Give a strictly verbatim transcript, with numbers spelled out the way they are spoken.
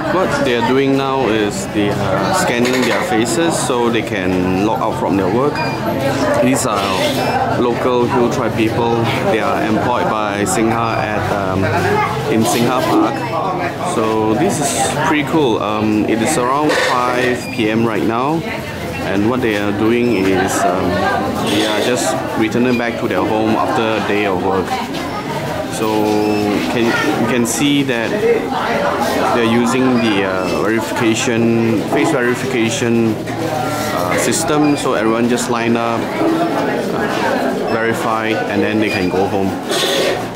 what they are doing now is they are scanning their faces so they can log out from their work. These are local hill tribe people. They are employed by Singha at um, in Singha Park. So this is pretty cool. Um, it is around five P M right now, and what they are doing is um, they are just returning back to their home after a day of work. So can, you can see that they're using the uh, verification, face verification uh, system. So everyone just line up, uh, verify, and then they can go home.